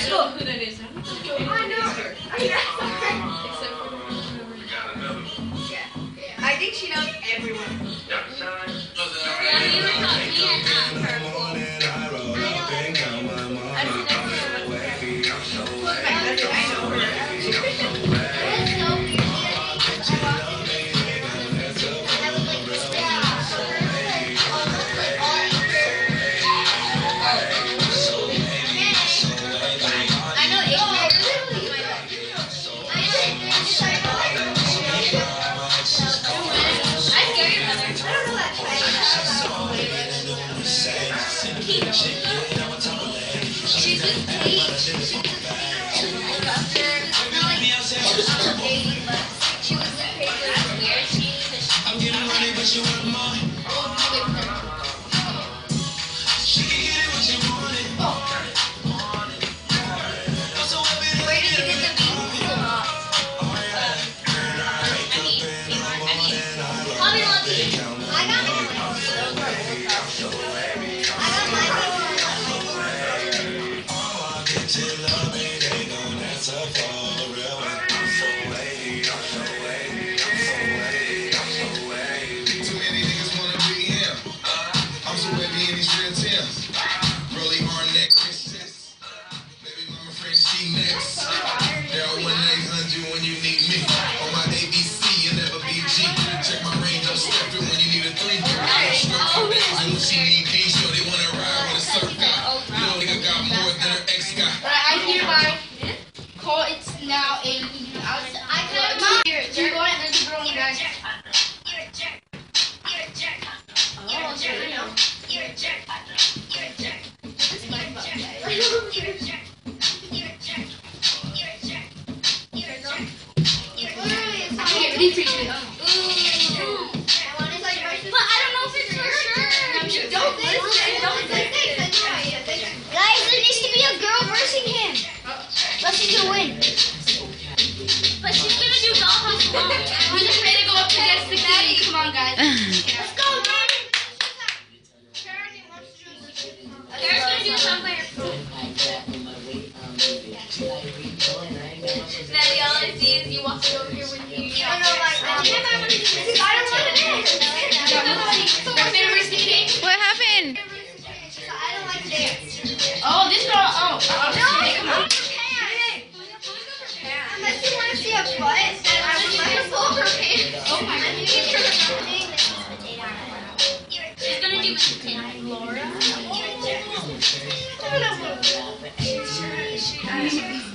know who that is. I know. Except for I think she knows everyone. yeah, you were taught me and her. She's with Paige. She was with I'm getting money, but you want more. She can get it what you want it. Where did you get the beat? Hobby Lobby. I got it. Too many niggas wanna be him. I'm so heavy in these real Timbs. Rolly hard necklaces. Baby mama friend, she next. Dial 1-800 when you need me. On my ABC, you never be G. Check my range, I'm stepping when you need a 3. Stroke for days and when she need D. Sure they wanna ride with a surf guy. Little nigga got more than her ex guy. But I hereby call it now a. I could not hear it. You're going to the brony guys. Guys, there needs to be a girl versing him. Let's see who win. But she's gonna do dollhouse alone. Who's afraid to go up against the kitty? Come on, guys. Let's go, man. Kara's gonna do some by herself. Maddie, all I see is you walking over here with you. I don't want to dance. What happened? I don't like to dance. Oh, this girl. Oh. No, come on. Unless you want to see a butt, then I would let her pull her pants. Oh my God. She's gonna do potato. Laura. I don't know.